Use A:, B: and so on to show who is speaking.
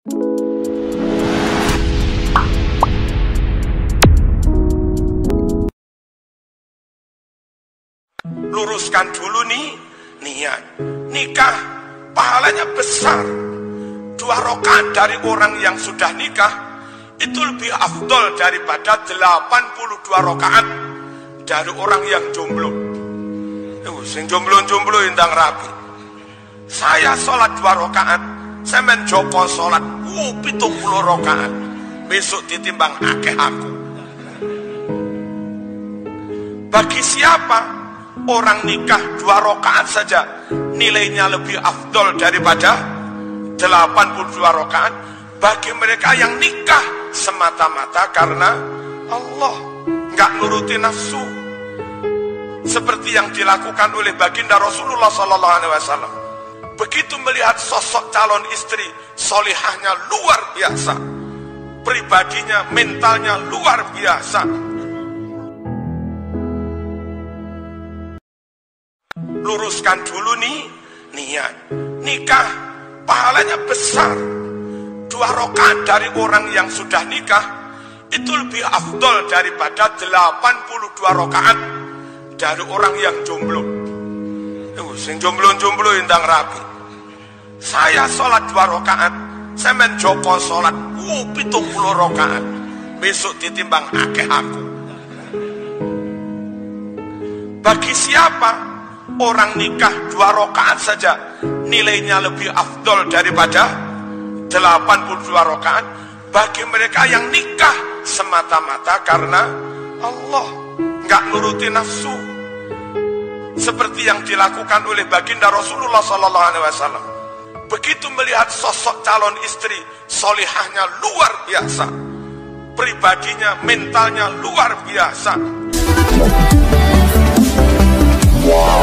A: Luruskan dulu nih niat. Nikah pahalanya besar. 2 rakaat dari orang yang sudah nikah itu lebih afdol daripada 82 rakaat dari orang yang jomblo. Sing jomblo indang rapi. Saya sholat 2 rakaat, saya menjopo sholat 70 rakaat. Besok ditimbang akeh aku. Bagi siapa orang nikah 2 rakaat saja nilainya lebih afdol daripada 82 rakaat, bagi mereka yang nikah semata-mata karena Allah, nggak nuruti nafsu, seperti yang dilakukan oleh baginda Rasulullah SAW. Begitu melihat sosok calon istri, solihahnya luar biasa, pribadinya, mentalnya luar biasa. Luruskan dulu nih niat. Nikah pahalanya besar. 2 rakaat dari orang yang sudah nikah itu lebih afdol daripada 82 rakaat dari orang yang jomblo. Sing jomblo indang rapi. Saya sholat 2 rakaat, saya menjopo sholat 70 rakaat. Besok ditimbang akeh aku. Bagi siapa orang nikah 2 rakaat saja nilainya lebih afdol daripada 82 rakaat, bagi mereka yang nikah semata-mata karena Allah, nggak nuruti nafsu, seperti yang dilakukan oleh baginda Rasulullah SAW. Begitu melihat sosok calon istri, solihahnya luar biasa, pribadinya, mentalnya luar biasa.